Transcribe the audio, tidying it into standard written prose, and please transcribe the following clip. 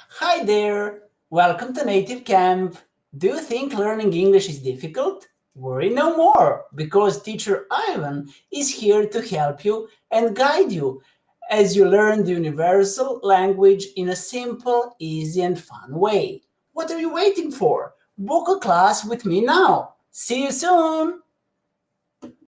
Hi there! Welcome to Native Camp. Do you think learning English is difficult? Worry no more, because teacher Ivan is here to help you and guide you as you learn the universal language in a simple, easy, and fun way. What are you waiting for? Book a class with me now. See you soon!